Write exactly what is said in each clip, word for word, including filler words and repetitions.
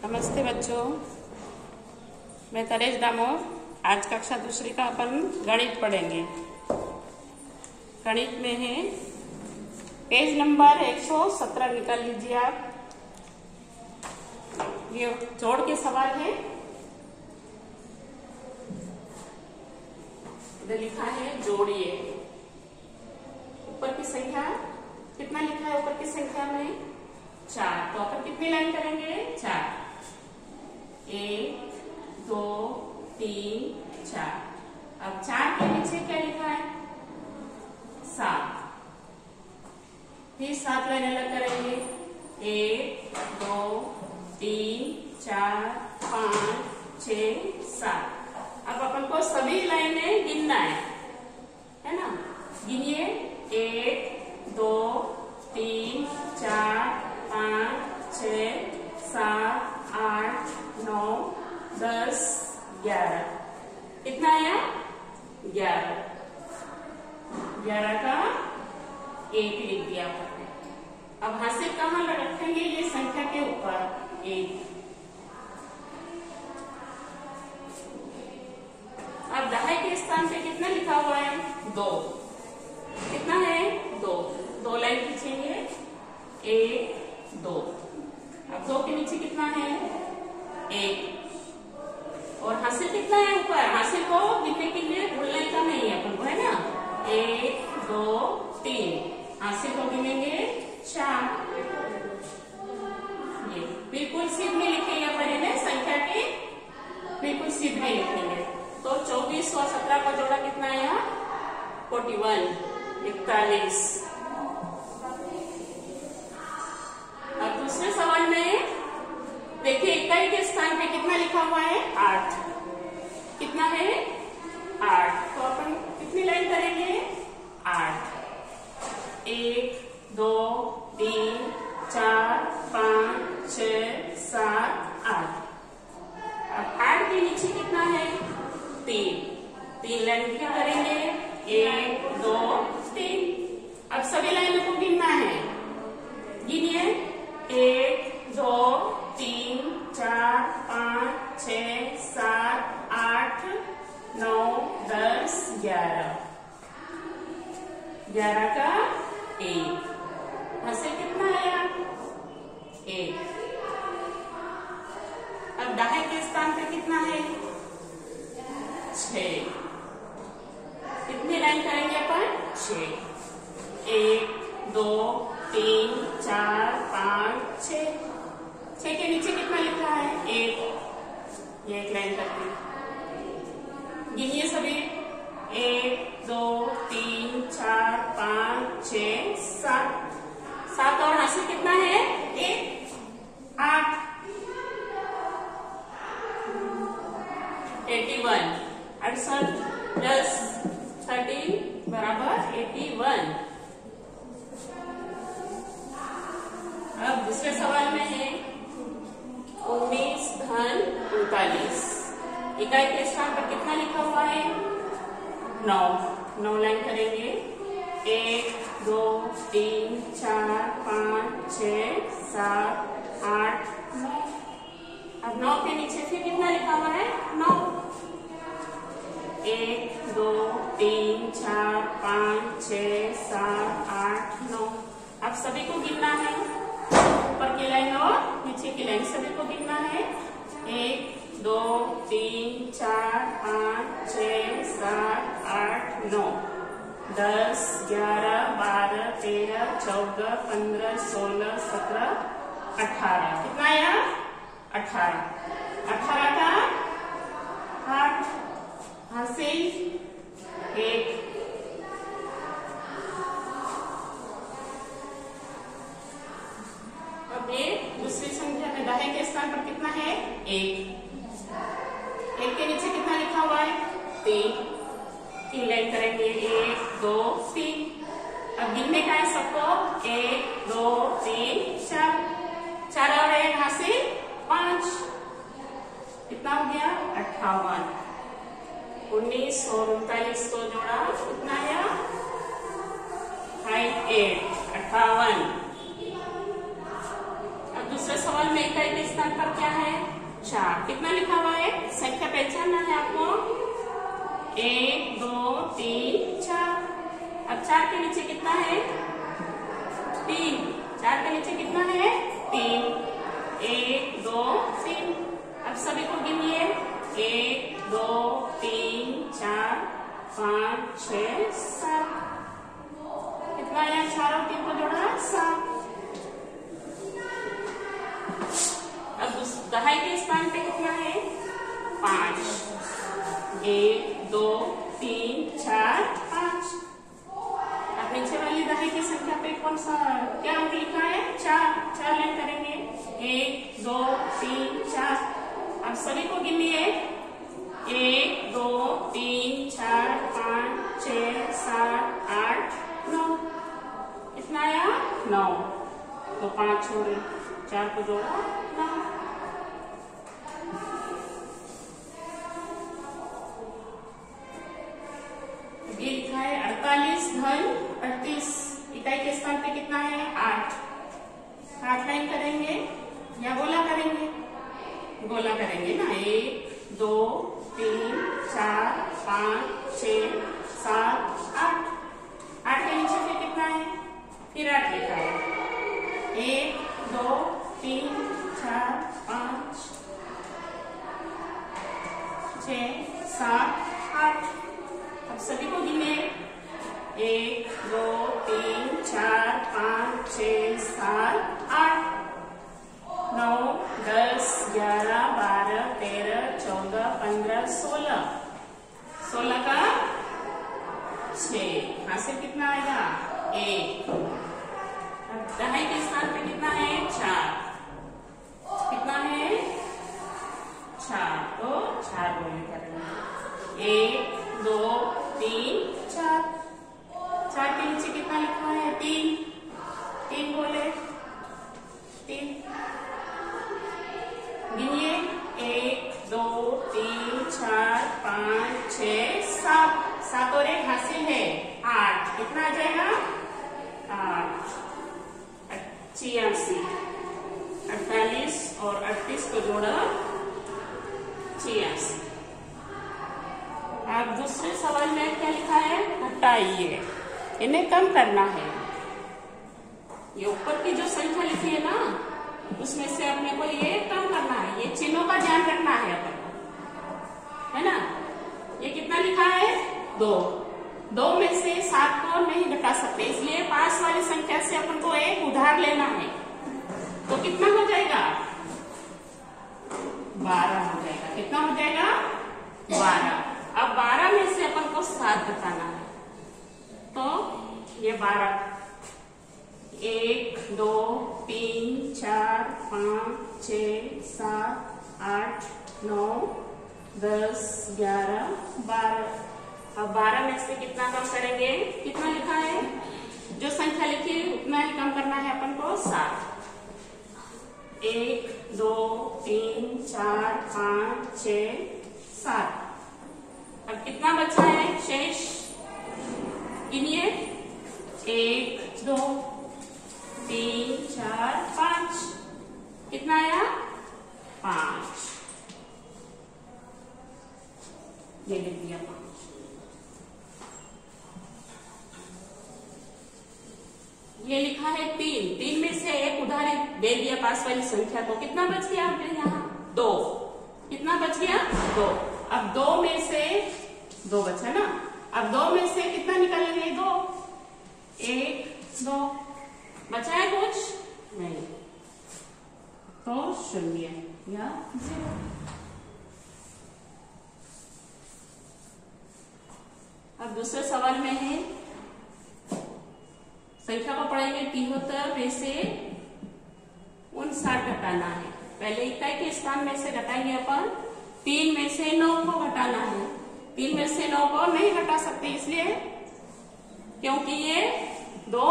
नमस्ते बच्चों, मैं तरेश दामोर। आज कक्षा दूसरी का अपन गणित पढ़ेंगे। गणित में है पेज नंबर एक सौ सत्रह निकाल लीजिए आप। ये जोड़ के सवाल है। इधर लिखा है जोड़िए। ऊपर की संख्या कितना लिखा है? ऊपर की संख्या में चार। तो अपन कितनी लाइन करेंगे? चार। एक, दो, तीन, चार। अब चार के नीचे क्या लिखा है? सात। फिर सात लाइन अलग करेंगे। एक, दो, तीन, चार, पाँच, छ, सात। अब अपन को सभी लाइनें गिनना है, है ना? गिनिए। एक, दो, तीन, चार, पाँच, छ, सात, आठ, नौ, दस, ग्यारह। कितना आया? ग्यारह। ग्यारह का एक लिख दिया आपने। अब हासिल कहाँ रखेंगे? ये संख्या के ऊपर एक। अब दहाई के स्थान पे कितना लिखा हुआ है? दो। कितना है? दो। दो लाइन खींचेंगे। एक, दो। अब दो के नीचे कितना है? एक। और हासिल कितना है ऊपर? हासिल को गिनने के लिए भूलने का नहीं है अपन को, है ना? एक, दो, तीन। हासिल को गिनेंगे चार। ये बिल्कुल सीधे लिखेंगे अपन, है संख्या के बिल्कुल सीधे लिखेंगे। तो चौबीस और सत्रह का जोड़ा कितना आया? फोर्टी वन, इकतालीस। अब दूसरे सवाल में देखिए, इकाई के स्थान पे कितना लिखा हुआ है? आठ। कितना है? आठ। तो अपन कितनी लाइन करेंगे? आठ। एक, दो, तीन, चार, पाँच, छह, सात, आठ। अब आठ के नीचे कितना है? तीन। तीन लाइन क्या करेंगे? एक, दो, तीन। अब सभी लाइनों को गिनना है। गिनिए। एक, दो, तीन, चार, पाँच, छह, सात, आठ, नौ, दस, ग्यारह। ग्यारह का एक। हासिल कितना आया? एक। अब दहाई के स्थान पे कितना है? छह। कितनी लाइन करेंगे अपन? छह। एक, दो, तीन, चार, पाँच, छह। छह के नीचे कितना लिखा है? एक। ये एक लाइन करते हैं। गिनिए सभी। एक, दो, तीन, चार, पाँच, छह, सात। सात और हासिल कितना है? एक। आठ। Eighty one. अड़सठ प्लस थर्टीन बराबर एटी वन। अब दूसरे सवाल में है उन्नीस धन उनतालीस। इकाई के स्थान पर कितना लिखा हुआ है? नौ। नौ लाइन करेंगे। एक, दो, तीन, चार, पाँच, छह, सात, आठ, नौ। अब नौ के नीचे फिर कितना लिखा हुआ है? नौ। एक, दो, तीन, चार, पाँच, छह, सात, आठ, नौ। अब सभी को गिनना है। ऊपर की लाइन और नीचे की लाइन सभी को गिनना है। एक, दो, तीन, चार, पाँच, छह, सात, आठ, नौ, दस, ग्यारह, बारह, तेरह, चौदह, पंद्रह, सोलह, सत्रह, अठारह। कितना आया? अठारह। अठारह का आठ। हासिल एक। अब ये दूसरी संख्या में दहाई के स्थान पर कितना है? एक। एक के नीचे कितना लिखा हुआ है? तीन। तीन लाइन करेंगे। एक, दो, तीन। अब गिनने का है सबको। एक, दो, तीन, चार। चार और एक हासिल पांच। कितना हो गया? अट्ठावन। उन्नीस और उनतालीस को जोड़ा कितना आया? फाइव एट, अट्ठावन। अब दूसरे सवाल में इकाई के स्थान पर क्या है? चार। कितना लिखा हुआ है? संख्या पहचानना है आपको। एक दो तीन चार। अब चार के नीचे कितना है? तीन। चार के नीचे कितना है? तीन। एक दो तीन। अब सभी को गिनिए। एक दो तीन चार पाँच छह सात। कितना आया? चार और तीन को जोड़ा सात। अब दहाई के स्थान पे कितना है? पांच। एक दो तीन चार पांच। अब नीचे वाली दहाई की संख्या पे कौन सा क्या अंक लिखा है? चार। चार लाइन करेंगे। एक दो तीन चार। अब सभी को गिनिए। एक दो तीन चार पाँच छह सात आठ नौ। कितना आया? नौ। तो पांच छोड़े, चार को जोड़ा नौ। ये लिखा है अड़तालीस धन अड़तीस। इकाई के स्थान पे कितना है? आठ। आठ लाइन करेंगे या गोला करेंगे? गोला करेंगे ना। एक दो तीन चार पाँच छह सात आठ। आठ के नीचे फिर कितना है? फिर आठ लिखा है। एक दो तीन चार पाँच छह सात आठ। अब सभी को गिने। एक दो तीन चार पाँच छह सात आठ नौ दस ग्यारह बारह तेरह चौदह पंद्रह सोलह। सोलह का छह। हासिल कितना आएगा? एक। अब दहाई के स्थान पे कितना है? चार। कितना है? चार। तो चार गोले करेंगे। एक दो तीन चार। चार के नीचे कितना लिखा है? तीन। तीन गोले। तीन गिनिए। एक दो तीन चार पाँच छह सात। सात और एक हासिल है आठ। कितना आ जाएगा? आठ। छियासी। अड़तालीस और अड़तीस को जोड़ा छियासी। अब दूसरे सवाल में क्या लिखा है? घटाइए, इन्हें कम करना है। ये ऊपर की जो संख्या लिखी है ना, उसमें से अपने को ये कम करना है। ये चिन्हों का ध्यान रखना है अपन को, है ना। ये कितना लिखा है? दो। दो में से सात को नहीं घटा सकते, इसलिए पास वाली संख्या से अपन को एक उधार लेना है। तो कितना हो जाएगा? बारह हो जाएगा। कितना हो जाएगा? बारह। अब बारह में से अपन को सात घटाना है, तो ये बारह। एक दो तीन चार पाँच छह सात आठ नौ दस ग्यारह बारह। अब बारह में से कितना कम करेंगे? कितना लिखा है? जो संख्या लिखी है उतना ही कम करना है अपन को, सात। एक दो तीन चार पाँच छह सात। अब कितना बचा है शेष? गिनिए। एक दो तीन चार पाँच। कितना आया? पाँच। ये लिख दिया पाँच। ये लिखा है तीन। तीन में से एक उधारी दे दिया पास वाली संख्या को। कितना बच गया आपके यहाँ? दो। कितना बच गया? दो। अब दो में से दो बचा ना। अब दो में से कितना निकालेंगे? दो। एक दो बचा है कुछ? नहीं, तो शून्य या जीरो। अब दूसरे सवाल में है, संख्या को पढ़ेंगे। तिहत्तर में से उनसाठ घटाना है। पहले इकाई के स्थान में से घटाएंगे अपन। तीन में से नौ को घटाना है। तीन में से नौ को नहीं घटा सकते, इसलिए क्योंकि ये दो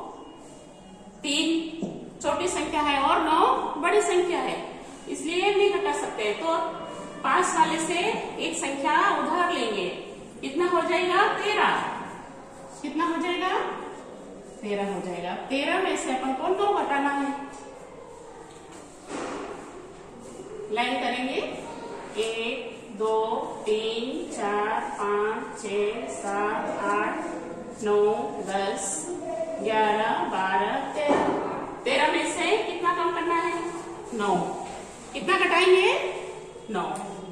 तीन छोटी संख्या है और नौ बड़ी संख्या है, इसलिए नहीं घटा सकते। तो पास वाले से एक संख्या उधार लेंगे। कितना हो जाएगा? तेरह। कितना हो जाएगा? तेरह हो जाएगा। तेरह में से अपन को नौ घटाना है। लाइन करेंगे। एक दो तीन चार पाँच छः सात आठ नौ दस ग्यारह बारह तेरह। तेरह में से कितना कम करना है? नौ। कितना घटाएंगे? नौ।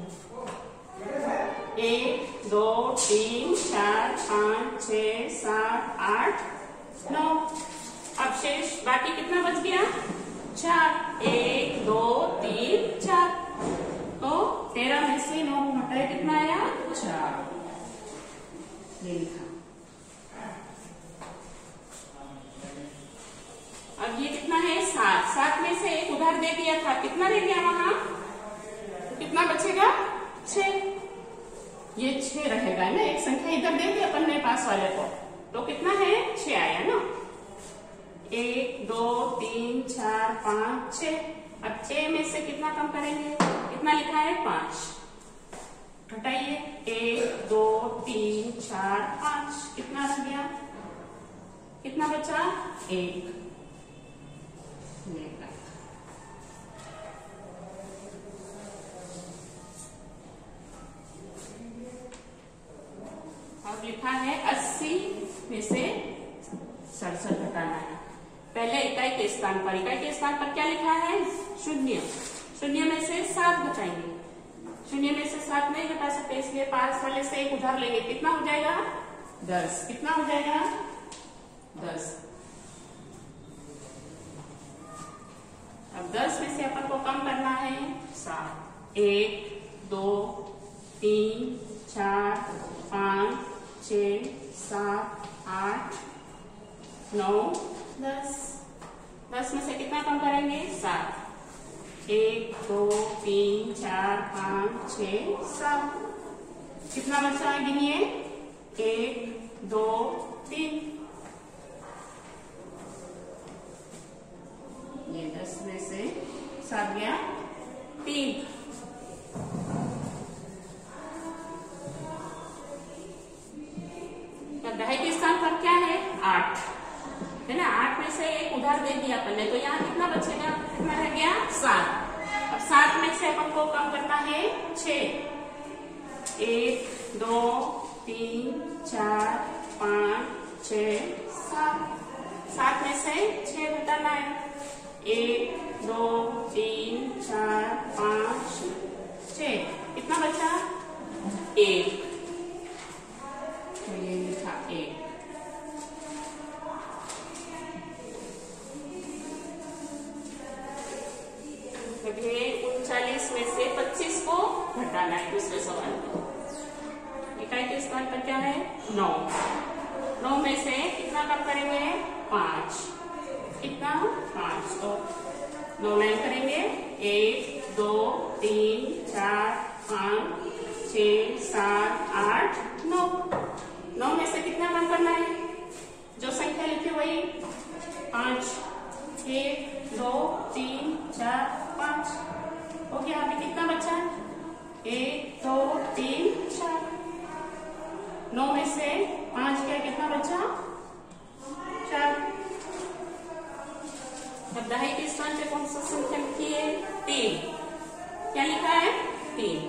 एक दो तीन चार पाँच छः सात आठ नौ। अब शेष बाकी कितना बच गया? चार। एक दो तीन चार। तो तेरह में से नौ घटाए कितना आया? चार। ये लिखा। अब ये कितना है? सात। सात में से एक उधार दे दिया था, कितना रह गया वहां? तो कितना बचेगा? छह। ये छह रहेगा ना, एक संख्या इधर दे दी अपन ने पास वाले को, तो कितना है? छह आया ना। एक दो तीन चार पाँच छह। अब छह में से कितना कम करेंगे? कितना लिखा है? पांच। घटाइए। एक दो तीन चार पाँच। कितना रह गया? कितना बचा? एक। अब लिखा है अस्सी में से सड़सठ घटाना है। पहले इकाई के स्थान पर, इकाई के स्थान पर क्या लिखा है? शून्य। शून्य में से सात घटाएंगे। शून्य में से सात नहीं घटा सकते, इसलिए पास वाले से एक उधार लेंगे। कितना हो जाएगा? दस। कितना हो जाएगा? दस। अब दस में से अपन को कम करना है सात। एक दो तीन चार पाँच छः सात आठ नौ दस। दस में से कितना कम करेंगे? सात। एक दो तीन चार पाँच छः सात। कितना बचा? गिनिए। एक दो तीन। ये दस में से सात गया तीन। दहाई के स्थान पर क्या है? आठ है ना। आठ में से एक उधार दे दिया अपन ने, तो यहाँ कितना बचेगा? कितना रह गया? सात। अब सात में से अपन को कम करना है छह। एक दो तीन चार पाँच छः सात। सात में से छह घटाना है। एक दो तीन चार पाँच छः। कितना बचा? एक। तो ये लिखा एक। उनचालीस में से पच्चीस को घटाना है दूसरे सवाल में। इकाई के स्थान पर क्या है? नौ। नौ में से कितना कम करेंगे? पांच। कितना? पांच। तो नौ लाइन करेंगे। एक दो तीन चार पाँच छः सात आठ नौ। नौ में से कितना कम करना है? जो संख्या लिखी वही पांच। एक दो तीन चार पांच हो गया। अभी कितना बचा? एक दो तीन चार। नौ में से पांच क्या? कितना बचा? चार। अब दहाई के स्थान पे कौन सा संख्या लिखी है? तीन। क्या लिखा है? तीन।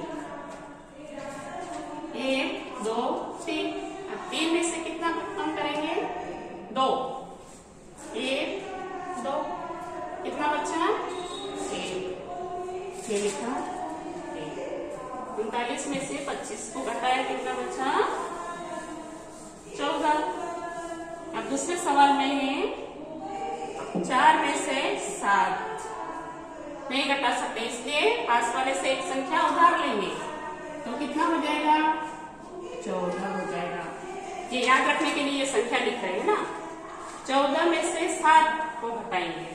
एक दो तीन। अब तीन में से कितना कम करेंगे? दो। एक दो। कितना बचा? एक। ये लिखा एक। उनतालीस में से पच्चीस को घटाया, कितना बचा? चौदह। अब दूसरे सवाल में है चार में से सात नहीं घटा सकते, इसलिए पास वाले से एक संख्या उधार लेंगे। तो कितना हो जाएगा? चौदह हो जाएगा। ये याद रखने के लिए ये संख्या लिख रहे हैं ना। चौदह में से सात को घटाएंगे।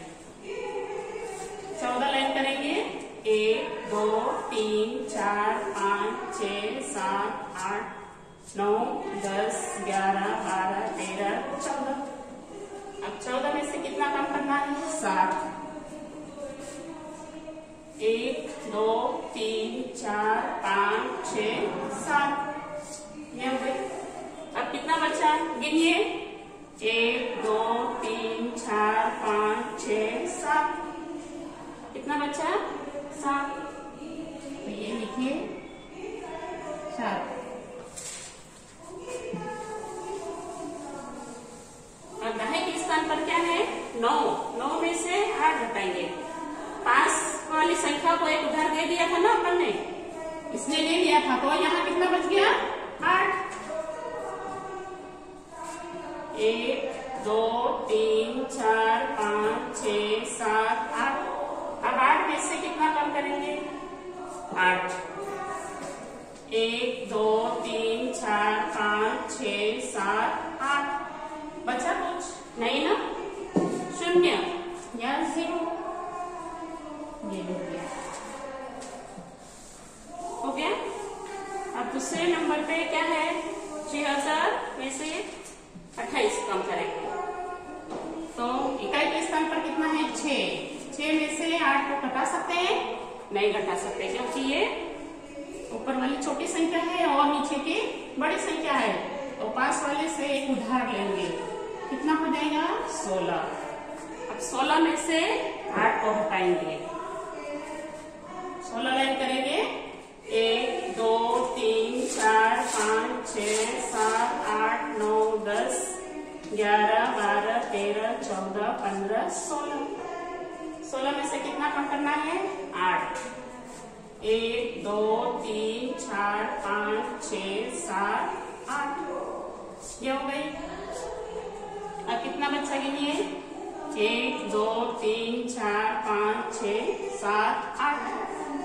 चौदह लाइन करेंगे। एक दो तीन चार पाँच छः सात आठ नौ दस ग्यारह बारह तेरह चौदह। अब चौदह में से कितना कम करना है? सात। एक दो तीन चार पाँच छः सात। ये हो गए। अब कितना बचा? गिनिए। एक दो तीन चार पाँच छः सात। कितना बचा? सात। को एक उधार दे दिया था ना अपन ने, इसने ले लिया था, तो यहाँ कितना बच गया? आठ। एक दो तीन चार पाँच छ सात आठ। अब आठ में से कितना कम करेंगे? आठ। एक दो तीन चार पाँच छ सात आठ। बचा कुछ नहीं ना? शून्य या जीरो। ये हो गया। हो गया। अब दूसरे नंबर पे क्या है? छह हजार में से अट्ठाईस कम करेंगे, तो इकाई के स्थान पर कितना है? छह। छह में से आठ को घटा सकते हैं? नहीं घटा सकते, क्योंकि ये ऊपर वाली छोटी संख्या है और नीचे की बड़ी संख्या है। तो पास वाले से एक उधार लेंगे, कितना हो जाएगा? सोलह। अब सोलह में से आठ को हटाएंगे, सोलह लाइन करेंगे। एक दो तीन चार पाँच छह सात आठ नौ दस ग्यारह बारह तेरह चौदह पंद्रह सोलह। सोलह में से कितना कम करना है? आठ। एक दो तीन चार पाँच छह सात आठ। ये हो गई। अब कितना बचा गिनिए? एक दो तीन चार पाँच छह सात आठ।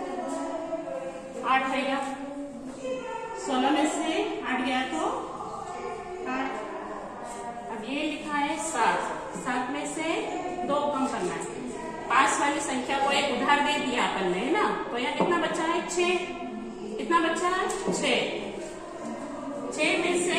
आठ रहेगा। सोलह में से आठ गया तो आठ। अब ये लिखा है सात। सात में से दो कम करना है। पास वाली संख्या को एक उधार दे दिया अपन ने, है ना? तो यहाँ कितना बचा है? छह। कितना बचा? छह। छह में से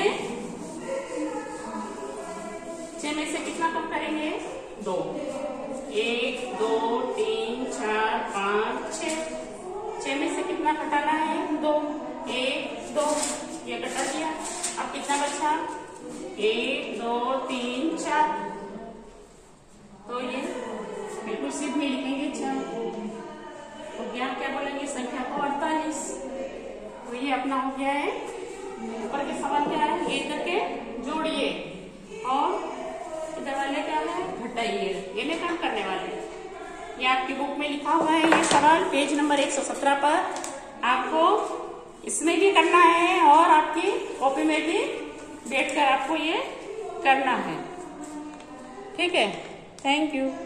छह में से कितना कम करेंगे? दो। एक दो तीन चार पाँच छह। छह में से कितना घटाना है? दो। एक दो, ये घटा दिया। अब कितना बचा? एक दो तीन चार। तो ये बिल्कुल सीध में लिखेंगे चार। तो क्या क्या बोलेंगे? संख्या को अड़तालीस। तो ये अपना हो गया है। ऊपर के सवाल क्या है? ये करके जोड़िए और इधर वाले क्या है? घटाइए। ये नहीं काम करने वाले। ये आपकी बुक में लिखा हुआ है, ये सवाल पेज नंबर एक सौ सत्रह पर। आपको इसमें भी करना है और आपकी कॉपी में भी बैठकर आपको ये करना है। ठीक है, थैंक यू।